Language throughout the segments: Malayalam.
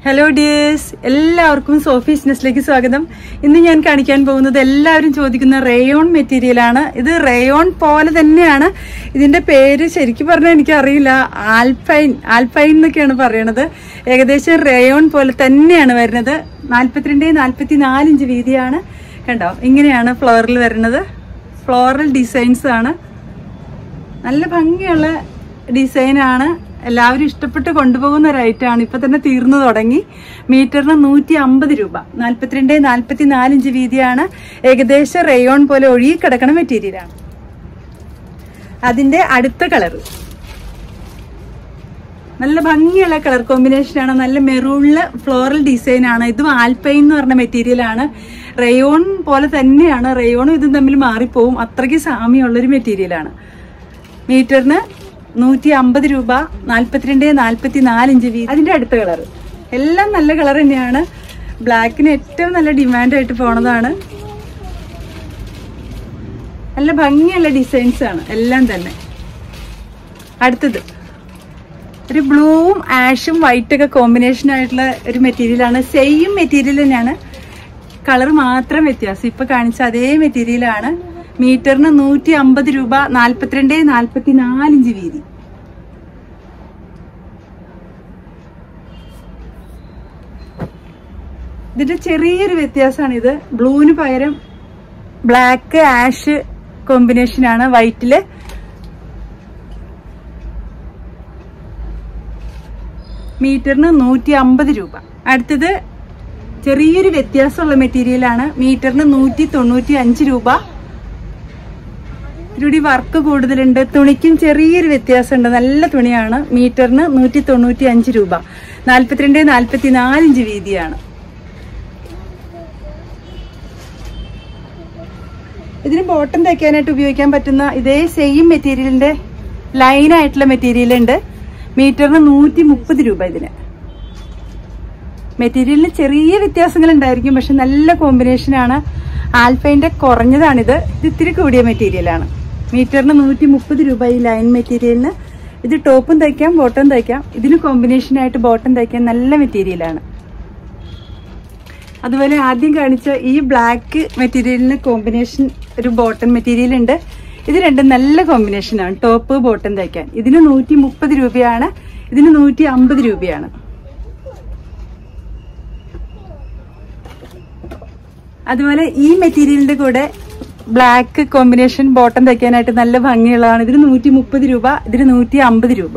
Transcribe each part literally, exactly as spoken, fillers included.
ഹലോ ഡിയേഴ്സ്, എല്ലാവർക്കും സോഫീസ് നെസ്റ്റിലേക്ക് സ്വാഗതം. ഇന്ന് ഞാൻ കാണിക്കാൻ പോകുന്നത് എല്ലാവരും ചോദിക്കുന്ന റേയോൺ മെറ്റീരിയലാണ്. ഇത് റേയോൺ പോലെ തന്നെയാണ്. ഇതിന്റെ പേര് ശരിക്കും പറഞ്ഞാൽ എനിക്കറിയില്ല. ആൽപൈൻ ആൽപൈൻ എന്നൊക്കെയാണ് പറയണത്. ഏകദേശം റേയോൺ പോലെ തന്നെയാണ് വരുന്നത്. നാൽപ്പത്തിരണ്ട് നാൽപ്പത്തി നാല് ഇഞ്ച് വീതിയാണ്. കണ്ടോ, ഇങ്ങനെയാണ് ഫ്ലോറിൽ വരുന്നത്. ഫ്ലോറൽ ഡിസൈൻസ് ആണ്. നല്ല ഭംഗിയുള്ള ഡിസൈനാണ്. എല്ലാവരും ഇഷ്ടപ്പെട്ട് കൊണ്ടുപോകുന്ന ഒരു ഐറ്റമാണ്. ഇപ്പൊ തന്നെ തീർന്നു തുടങ്ങി. മീറ്ററിന് നൂറ്റി അമ്പത് രൂപ. നാൽപ്പത്തിരണ്ട് നാൽപ്പത്തി നാല് ഇഞ്ച് വീതിയാണ്. ഏകദേശം റേയോൺ പോലെ ഒഴുകി കിടക്കണ മെറ്റീരിയലാണ്. അതിന്റെ അടുത്ത കളർ നല്ല ഭംഗിയുള്ള കളർ കോമ്പിനേഷനാണ്. നല്ല മെറൂണില് ഫ്ലോറൽ ഡിസൈൻ ആണ്. ഇതും ആൽപൈൻ എന്ന് പറഞ്ഞ മെറ്റീരിയൽ ആണ്. റേയോൺ പോലെ തന്നെയാണ്. റേയോണും ഇതും തമ്മിൽ മാറിപ്പോവും. അത്രയ്ക്ക് സാമ്യമുള്ളൊരു മെറ്റീരിയലാണ്. മീറ്ററിന് നൂറ്റി അമ്പത് രൂപ. നാൽപ്പത്തിരണ്ട് നാൽപ്പത്തി നാല് ഇഞ്ച് വീതി. അതിന്റെ അടുത്ത കളർ എല്ലാം നല്ല കളർ തന്നെയാണ്. ബ്ലാക്കിന് ഏറ്റവും നല്ല ഡിമാൻഡായിട്ട് പോണതാണ്. നല്ല ഭംഗിയുള്ള ഡിസൈൻസ് ആണ് എല്ലാം തന്നെ. അടുത്തത് ഒരു ബ്ലൂവും ആഷും വൈറ്റ് ഒക്കെ കോമ്പിനേഷൻ ആയിട്ടുള്ള ഒരു മെറ്റീരിയലാണ്. സെയിം മെറ്റീരിയൽ തന്നെയാണ്, കളർ മാത്രം വ്യത്യാസം. ഇപ്പൊ കാണിച്ച അതേ മെറ്റീരിയലാണ്. മീറ്ററിന് നൂറ്റി അമ്പത് രൂപ. നാൽപ്പത്തിരണ്ട് നാൽപ്പത്തി നാല് ഇഞ്ച് വീതി. ഇതിന്റെ ചെറിയൊരു വ്യത്യാസമാണ്. ഇത് ബ്ലൂവിന് പകരം ബ്ലാക്ക് ആഷ് കോമ്പിനേഷനാണ് വൈറ്റില്. മീറ്ററിന് നൂറ്റി അമ്പത് രൂപ. അടുത്തത് ചെറിയൊരു വ്യത്യാസമുള്ള മെറ്റീരിയലാണ്. മീറ്ററിന് നൂറ്റി തൊണ്ണൂറ്റി അഞ്ച് രൂപ. ഇതിലൂടെ വർക്ക് കൂടുതലുണ്ട്. തുണിക്കും ചെറിയൊരു വ്യത്യാസമുണ്ട്. നല്ല തുണിയാണ്. മീറ്ററിന് നൂറ്റി തൊണ്ണൂറ്റി അഞ്ച് രൂപ. നാൽപ്പത്തിരണ്ട് നാൽപ്പത്തി നാല് ഇഞ്ച് വീതിയാണ്. ഇതിന് ബോട്ടം തയ്ക്കാനായിട്ട് ഉപയോഗിക്കാൻ പറ്റുന്ന ഇതേ സെയിം മെറ്റീരിയലിന്റെ ലൈനായിട്ടുള്ള മെറ്റീരിയൽ ഉണ്ട്. മീറ്ററിന് നൂറ്റി മുപ്പത് രൂപ. ഇതിന് മെറ്റീരിയലിന് ചെറിയ വ്യത്യാസങ്ങൾ ഉണ്ടായിരിക്കും, പക്ഷെ നല്ല കോമ്പിനേഷനാണ്. ആൽഫൈന്റെ കുറഞ്ഞതാണിത്. ഇത് ഇത്തിരി കൂടിയ മെറ്റീരിയലാണ്. മീറ്ററിന് നൂറ്റി മുപ്പത് രൂപ ഈ ലൈൻ മെറ്റീരിയലിന്. ഇത് ടോപ്പും തയ്ക്കാം, ബോട്ടം തയ്ക്കാം. ഇതിന് കോമ്പിനേഷനായിട്ട് ബോട്ടം തയ്ക്കാൻ നല്ല മെറ്റീരിയലാണ്. അതുപോലെ ആദ്യം കാണിച്ച ഈ ബ്ലാക്ക് മെറ്റീരിയലിന് കോമ്പിനേഷൻ ഒരു ബോട്ടം മെറ്റീരിയൽ ഉണ്ട്. ഇത് രണ്ടും നല്ല കോമ്പിനേഷനാണ്. ടോപ്പ് ബോട്ടം തയ്ക്കാൻ. ഇതിന് നൂറ്റി മുപ്പത് രൂപയാണ്. ഇതിന് നൂറ്റി അമ്പത് രൂപയാണ്. അതുപോലെ ഈ മെറ്റീരിയലിന്റെ കൂടെ ബ്ലാക്ക് കോമ്പിനേഷൻ ബോട്ടം തയ്ക്കാനായിട്ട് നല്ല ഭംഗിയുള്ളതാണ്. ഇതിന് നൂറ്റി മുപ്പത് രൂപ. ഇതിന് നൂറ്റി അമ്പത് രൂപ.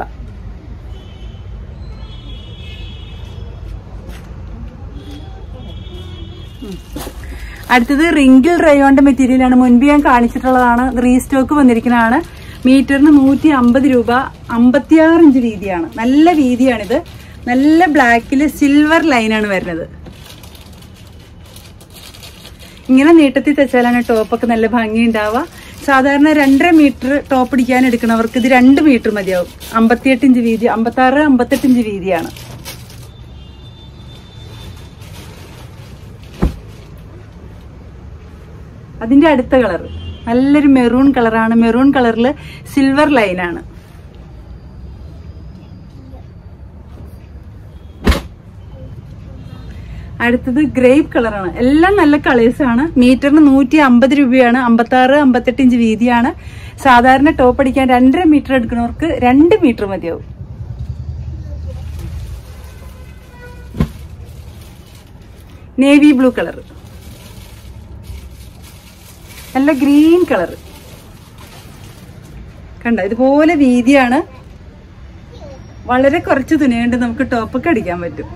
അടുത്തത് റിങ്കിൾ റയോണിന്റെ മെറ്റീരിയലാണ്. മുൻപ് ഞാൻ കാണിച്ചിട്ടുള്ളതാണ്. റീസ്റ്റോക്ക് വന്നിരിക്കുന്നതാണ്. മീറ്ററിന് നൂറ്റി അമ്പത് രൂപ. അമ്പത്തിയാറ് ഇഞ്ച് വീതിയാണ്. നല്ല വീതിയാണിത്. നല്ല ബ്ലാക്കില് സിൽവർ ലൈനാണ് വരുന്നത്. ഇങ്ങനെ നീട്ടത്തിൽ തെച്ചാലാണ് ടോപ്പൊക്കെ നല്ല ഭംഗി ഉണ്ടാവുക. സാധാരണ രണ്ടര മീറ്റർ ടോപ്പ് അടിക്കാൻ എടുക്കണവർക്ക് ഇത് രണ്ട് മീറ്റർ മതിയാവും. അമ്പത്തിയെട്ട് ഇഞ്ച് വീതി. അമ്പത്തി ആറ് അമ്പത്തെട്ട് ഇഞ്ച് വീതിയാണ്. അതിന്റെ അടുത്ത കളർ നല്ലൊരു മെറൂൺ കളറാണ്. മെറൂൺ കളറിൽ സിൽവർ ലൈനാണ്. അടുത്തത് ഗ്രേപ്പ് കളറാണ്. എല്ലാം നല്ല കളേഴ്സ് ആണ്. മീറ്ററിന് നൂറ്റി അമ്പത് രൂപയാണ്. അമ്പത്തി ആറ് അമ്പത്തെട്ട് ഇഞ്ച് വീതിയാണ്. സാധാരണ ടോപ്പ് അടിക്കാൻ രണ്ടര മീറ്റർ എടുക്കുന്നവർക്ക് രണ്ട് മീറ്റർ മതിയാവും. Navy blue colour. നല്ല ഗ്രീൻ കളർ. കണ്ട, ഇതുപോലെ വീതിയാണ്. വളരെ കുറച്ച് തുണിയുണ്ട് നമുക്ക് ടോപ്പൊക്കെ അടിക്കാൻ പറ്റും.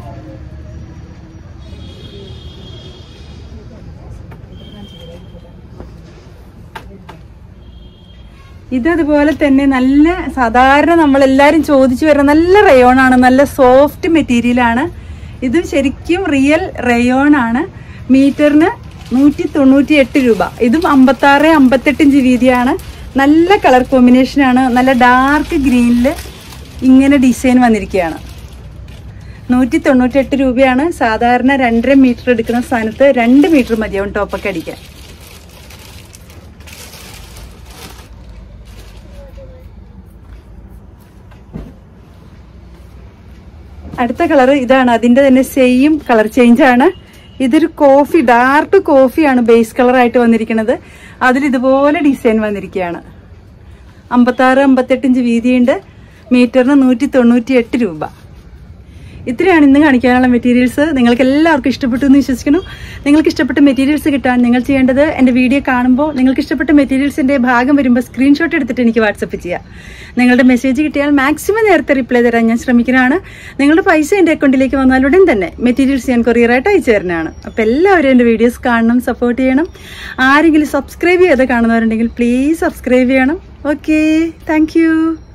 ഇതതുപോലെ തന്നെ നല്ല സാധാരണ നമ്മളെല്ലാരും ചോദിച്ചു വരുന്ന നല്ല റയോൺ ആണ്. നല്ല സോഫ്റ്റ് മെറ്റീരിയൽ ആണ്. ഇതും ശരിക്കും റിയൽ റയോൺ ആണ്. മീറ്ററിന് നൂറ്റി തൊണ്ണൂറ്റി എട്ട് രൂപ. ഇതും അമ്പത്തി ആറ് അമ്പത്തെട്ട് ഇഞ്ച് വീതിയാണ്. നല്ല കളർ കോമ്പിനേഷനാണ്. നല്ല ഡാർക്ക് ഗ്രീനില് ഇങ്ങനെ ഡിസൈൻ വന്നിരിക്കുകയാണ്. നൂറ്റി തൊണ്ണൂറ്റി എട്ട് രൂപയാണ്. സാധാരണ രണ്ടര മീറ്റർ എടുക്കുന്ന സ്ഥാനത്ത് രണ്ട് മീറ്റർ മതിയാവും ടോപ്പൊക്കെ അടിക്കാൻ. അടുത്ത കളർ ഇതാണ്, അതിന്റെ തന്നെ സെയിം കളർ ചേഞ്ച് ആണ്. ഇതൊരു കോഫി, ഡാർക്ക് കോഫിയാണ് ബേസ് കളറായിട്ട് വന്നിരിക്കുന്നത്. അതിൽ ഇതുപോലെ ഡിസൈൻ വന്നിരിക്കുകയാണ്. അമ്പത്താറ് അമ്പത്തെട്ട് ഇഞ്ച് വീതിയുണ്ട്. മീറ്ററിന് നൂറ്റി തൊണ്ണൂറ്റി എട്ട് രൂപ. ഇത്രയാണ് ഇന്ന് കാണിക്കാനുള്ള മെറ്റീരിയൽസ്. നിങ്ങൾക്ക് എല്ലാവർക്കും ഇഷ്ടപ്പെട്ടു എന്ന് വിശ്വസിക്കുന്നു. നിങ്ങൾക്ക് ഇഷ്ടപ്പെട്ട മെറ്റീരിയൽസ് കിട്ടാൻ നിങ്ങൾ ചെയ്യേണ്ടത്, എൻ്റെ വീഡിയോ കാണുമ്പോൾ നിങ്ങൾക്ക് ഇഷ്ടപ്പെട്ട മെറ്റീരിയൽസിൻ്റെ ഭാഗം വരുമ്പോൾ സ്ക്രീൻഷോട്ട് എടുത്തിട്ട് എനിക്ക് വാട്സപ്പ് ചെയ്യുക. നിങ്ങളുടെ മെസ്സേജ് കിട്ടിയാൽ മാക്സിമം നേരത്തെ റിപ്ലൈ തരാൻ ഞാൻ ശ്രമിക്കുന്നതാണ്. നിങ്ങളുടെ പൈസ എൻ്റെ അക്കൗണ്ടിലേക്ക് വന്നാൽ ഉടൻ തന്നെ മെറ്റീരിയൽസ് ഞാൻ കൊറിയറായിട്ട് അയച്ചു തരുന്നതാണ്. അപ്പോൾ എല്ലാവരും എൻ്റെ വീഡിയോസ് കാണണം, സപ്പോർട്ട് ചെയ്യണം. ആരെങ്കിലും സബ്സ്ക്രൈബ് ചെയ്ത് കാണുന്നവരുണ്ടെങ്കിൽ പ്ലീസ് സബ്സ്ക്രൈബ് ചെയ്യണം. Okay, thank